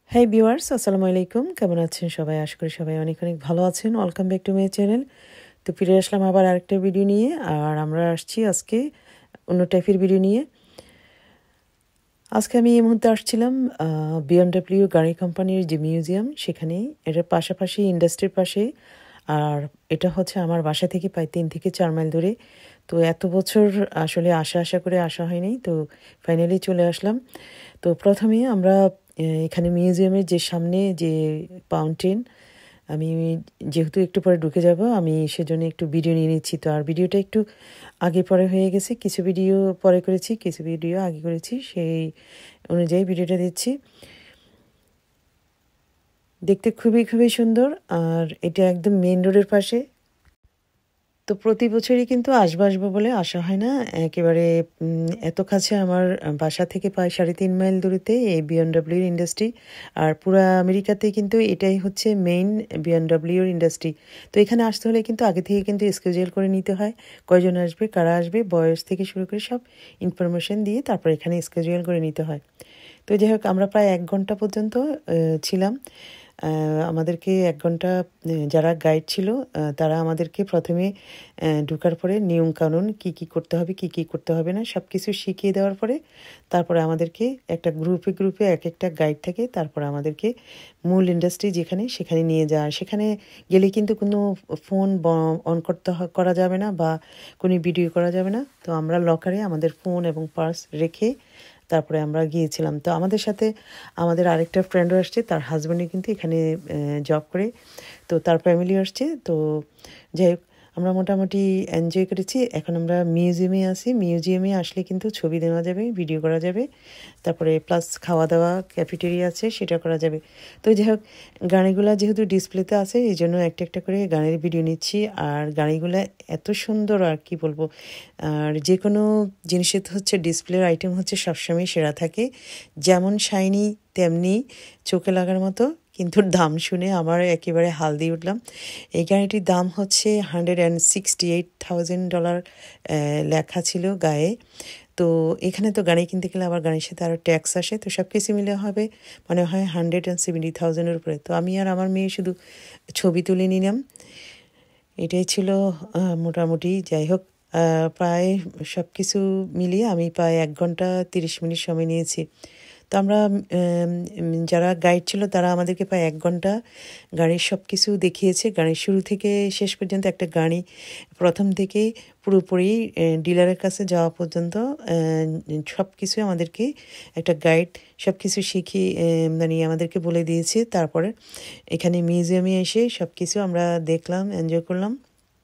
Hi viewers, আসসালামু আলাইকুম। কেমন আছেন সবাই? আশা করি সবাই অনেক অনেক ভালো আছেন। Welcome back to my channel. তো ফিরে আসলাম আবার আরেকটা ভিডিও নিয়ে। আর আমরা আসছি আজকে অন্য টাইপের ভিডিও নিয়ে। আজকে আমি এই মুহূর্তে আসছিলাম BMW গাড়ি কোম্পানির যে মিউজিয়াম, সেখানেই। এটার পাশাপাশি ইন্ডাস্ট্রির পাশে। আর এটা হচ্ছে আমার বাসা থেকে প্রায় 3 থেকে 4 মাইল দূরে। তো এত বছর আসলে আশা করে আসা হয়নি, তো ফাইনালি চলে আসলাম। তো প্রথমে আমরা এখানে মিউজিয়ামের যে সামনে যে ফাউন্টেন, আমি যেহেতু একটু পরে ঢুকে যাব, আমি সেজন্য একটু ভিডিও নিয়ে নিচ্ছি। তো আর ভিডিওটা একটু আগে পরে হয়ে গেছে, কিছু ভিডিও পরে করেছি, কিছু ভিডিও আগে করেছি, সেই অনুযায়ী ভিডিওটা দিচ্ছি। দেখতে খুবই খুবই সুন্দর। আর এটা একদম মেইন রোডের পাশে। তো প্রতি বছরই কিন্তু আসবো বলে আসা হয় না একেবারে। এত কাছে আমার বাসা থেকে প্রায় 3.5 মাইল দূরত্বে এই বিএমডব্লিউর ইন্ডাস্ট্রি। আর পুরা আমেরিকাতে কিন্তু এটাই হচ্ছে মেইন বিএমডব্লিউর ইন্ডাস্ট্রি। তো এখানে আসতে হলে কিন্তু আগে থেকে কিন্তু স্কেজুয়াল করে নিতে হয়, কয়জন আসবে, কারা আসবে, বয়স থেকে শুরু করে সব ইনফরমেশন দিয়ে তারপর এখানে স্কেজুয়াল করে নিতে হয়। তো যাই হোক, আমরা প্রায় 1 ঘন্টা পর্যন্ত ছিলাম। আমাদেরকে 1 ঘন্টা যারা গাইড ছিল তারা আমাদেরকে প্রথমে ঢোকার পরে নিয়মকানুন কী করতে হবে, কী করতে হবে না, সব কিছু শিখিয়ে দেওয়ার পরে তারপরে আমাদেরকে একটা গ্রুপে এক একটা গাইড থাকে। তারপরে আমাদেরকে মূল ইন্ডাস্ট্রি যেখানে, সেখানে নিয়ে যাওয়া। সেখানে গেলে কিন্তু কোনো ফোন অন করা যাবে না বা কোনো ভিডিও করা যাবে না। তো আমরা লকারে আমাদের ফোন এবং পার্স রেখে তারপরে আমরা গিয়েছিলাম। তো আমাদের সাথে আমাদের আরেকটা ফ্রেন্ডও আসছে, তার হাজব্যান্ডও কিন্তু এখানে জব করে, তো তার ফ্যামিলি আসছে। তো যাই হোক, আমরা মোটামুটি এনজয় করেছি। এখন আমরা মিউজিয়ামে আছি। মিউজিয়ামে আসলে কিন্তু ছবি নেওয়া যাবে, ভিডিও করা যাবে, তারপরে প্লাস খাওয়া দাওয়া ক্যাফেটেরিয়া আছে, সেটা করা যাবে। তো যাই হোক, গাড়িগুলা যেহেতু ডিসপ্লেতে আছে, এই জন্য একটা একটা করে গাড়ির ভিডিও নিচ্ছি। আর গাড়িগুলা এত সুন্দর, আর কি বলবো। আর যে কোনো জিনিসের হচ্ছে ডিসপ্লের আইটেম হচ্ছে সবসময় সেরা থাকে, যেমন শাইনি তেমনি চোখে লাগার মতো। কিন্তু দাম শুনে আমার একেবারে হাল দিয়ে উঠলাম। এই গাড়িটির দাম হচ্ছে $168,000 লেখা ছিল গায়ে। তো এখানে তো গাড়ি কিনতে গেলে আবার গাড়ির সাথে আরও ট্যাক্স আসে, তো সব কিছু মিলে হবে মনে হয় $170,000 উপরে। তো আমি আর আমার মেয়ে শুধু ছবি তুলে নিলাম। এটাই ছিল মোটামুটি। যাই হোক, প্রায় সব কিছু মিলিয়ে আমি প্রায় 1 ঘন্টা 30 মিনিট সময় নিয়েছি। তো আমরা যারা গাইড ছিল তারা আমাদেরকে প্রায় 1 ঘন্টা গাড়ির সব কিছু দেখিয়েছে, গাড়ির শুরু থেকে শেষ পর্যন্ত। একটা গাড়ি প্রথম থেকে পুরোপুরি ডিলারের কাছে যাওয়া পর্যন্ত সব কিছু আমাদেরকে একটা গাইড সব কিছু শিখিয়ে মানে আমাদেরকে বলে দিয়েছে। তারপরে এখানে মিউজিয়ামে এসে সব কিছু আমরা দেখলাম, এনজয় করলাম।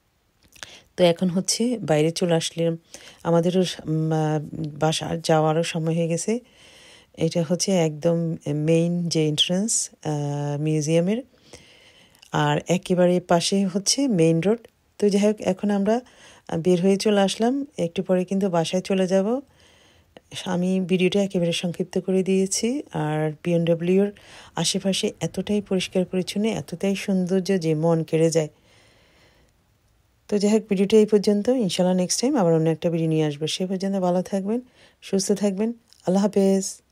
তো এখন হচ্ছে বাইরে চলে আসলাম, আমাদেরও বাসা যাওয়ারও সময় হয়ে গেছে। এটা হচ্ছে একদম মেইন যে এন্ট্রান্স মিউজিয়ামের, আর একেবারে পাশে হচ্ছে মেইন রোড। তো যাই হোক, এখন আমরা বের হয়ে চলে আসলাম। একটু পরে কিন্তু বাসায় চলে যাব। আমি ভিডিওটা একেবারে সংক্ষিপ্ত করে দিয়েছি। আর বিএমডব্লিউর আশেপাশে এতটাই পরিষ্কার পরিচ্ছন্ন, এতটাই সৌন্দর্য যে মন কেড়ে যায়। তো যাই হোক, ভিডিওটা এই পর্যন্ত। ইনশাল্লাহ নেক্সট টাইম আবার অন্য একটা ভিডিও নিয়ে আসবো। সে পর্যন্ত ভালো থাকবেন, সুস্থ থাকবেন। আল্লাহ হাফেজ।